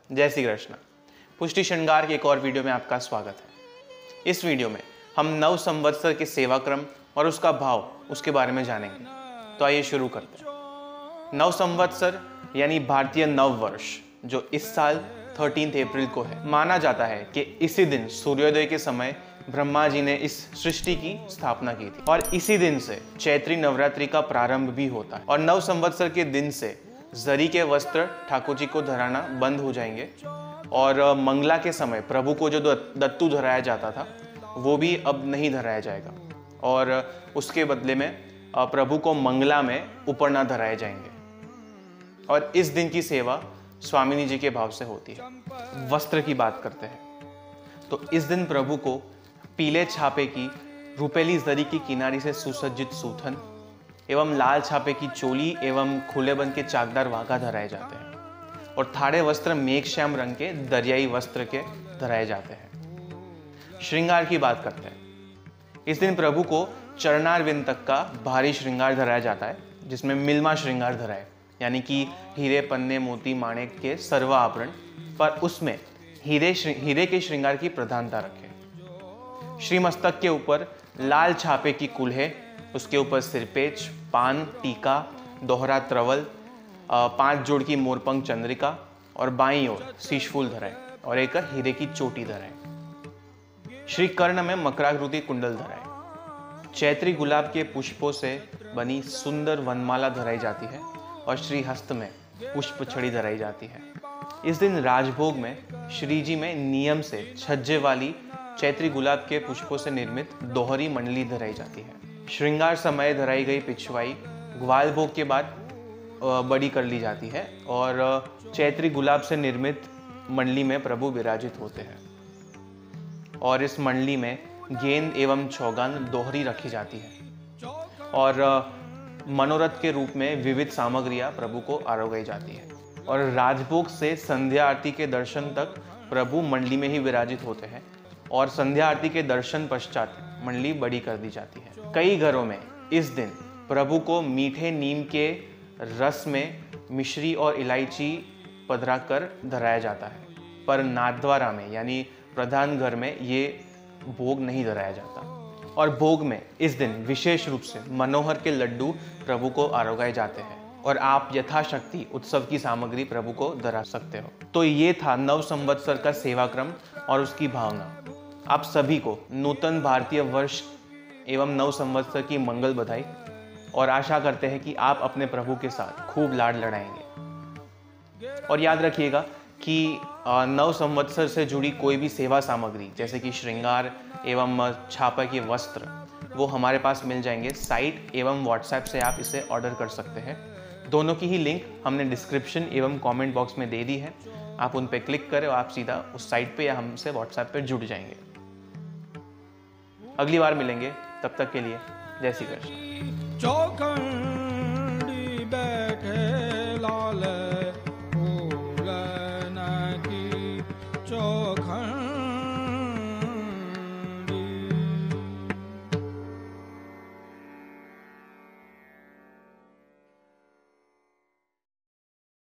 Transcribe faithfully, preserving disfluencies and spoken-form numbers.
जय श्री कृष्ण। पुष्टि श्रृंगार के एक और वीडियो में आपका स्वागत है। इस वीडियो में हम नव संवत्सर के सेवा क्रम और उसका भाव उसके बारे में जानेंगे। तो आइए शुरू करते हैं। नव संवत्सर यानी भारतीय नव वर्ष जो इस साल तेरह अप्रैल को है, माना जाता है कि इसी दिन सूर्योदय के समय ब्रह्मा जी ने इस सृष्टि की स्थापना की थी और इसी दिन से चैत्री नवरात्रि का प्रारंभ भी होता है। और नव संवत्सर के दिन से जरी के वस्त्र ठाकुर जी को धराना बंद हो जाएंगे और मंगला के समय प्रभु को जो दत्तू धराया जाता था वो भी अब नहीं धराया जाएगा और उसके बदले में प्रभु को मंगला में उपरना धराए जाएंगे। और इस दिन की सेवा स्वामिनी जी के भाव से होती है। वस्त्र की बात करते हैं तो इस दिन प्रभु को पीले छापे की रुपेली जरी की किनारी से सुसज्जित सूथन एवं लाल छापे की चोली एवं खुले बंद के चाकदार वाघा धराए जाते हैं और थाड़े वस्त्र मेघश्याम रंग के दरियाई वस्त्र के धराए जाते हैं। श्रृंगार की बात करते हैं। इस दिन प्रभु को चरणारविंद तक का भारी श्रृंगार धराया जाता है, जिसमें मिलमा श्रृंगार धराए, यानी कि हीरे पन्ने मोती माणिक के सर्व आभरण, पर उसमें हीरे हीरे के श्रृंगार की प्रधानता रखे। श्रीमस्तक के ऊपर लाल छापे की कुल्हे, उसके ऊपर सिरपेच, पान, टीका, दोहरा त्रवल, पांच जोड़ की मोरपंख चंद्रिका और बाईं ओर शीशफूल धराए और एक हीरे की चोटी धराए। श्री कर्ण में मकराकृति कुंडल धराए। चैत्री गुलाब के पुष्पों से बनी सुंदर वनमाला धराई जाती है और श्री हस्त में पुष्प छड़ी धराई जाती है। इस दिन राजभोग में श्री जी में नियम से छज्जे वाली चैत्री गुलाब के पुष्पों से निर्मित दोहरी मंडली धराई जाती है। श्रृंगार समय धराई गई पिछवाई ग्वाल भोग के बाद बड़ी कर ली जाती है और चैत्री गुलाब से निर्मित मंडली में प्रभु विराजित होते हैं और इस मंडली में गेंद एवं चौगान दोहरी रखी जाती है और मनोरथ के रूप में विविध सामग्रियां प्रभु को आरोगाई जाती है। और राजभोग से संध्या आरती के दर्शन तक प्रभु मंडली में ही विराजित होते हैं और संध्या आरती के दर्शन पश्चात मंडली बड़ी कर दी जाती है। कई घरों में इस दिन प्रभु को मीठे नीम के रस में मिश्री और इलायची पधरा कर धराया जाता है, पर नाथद्वारा में यानी प्रधान घर में ये भोग नहीं धराया जाता। और भोग में इस दिन विशेष रूप से मनोहर के लड्डू प्रभु को आरोगाए जाते हैं और आप यथाशक्ति उत्सव की सामग्री प्रभु को धरा सकते हो। तो ये था नव संवत्सर का सेवा क्रम और उसकी भावना। आप सभी को नूतन भारतीय वर्ष एवं नव संवत्सर की मंगल बधाई और आशा करते हैं कि आप अपने प्रभु के साथ खूब लाड लड़ाएंगे। और याद रखिएगा कि नव संवत्सर से जुड़ी कोई भी सेवा सामग्री जैसे कि श्रृंगार एवं छापा के वस्त्र वो हमारे पास मिल जाएंगे। साइट एवं व्हाट्सएप से आप इसे ऑर्डर कर सकते हैं। दोनों की ही लिंक हमने डिस्क्रिप्शन एवं कमेंट बॉक्स में दे दी है। आप उन पर क्लिक करें और आप सीधा उस साइट पे या हमसे व्हाट्सएप पे जुड़ जाएंगे। अगली बार मिलेंगे, तब तक के लिए जय श्री कृष्ण। चौखंडी बैठे लाल फूल की चौखंड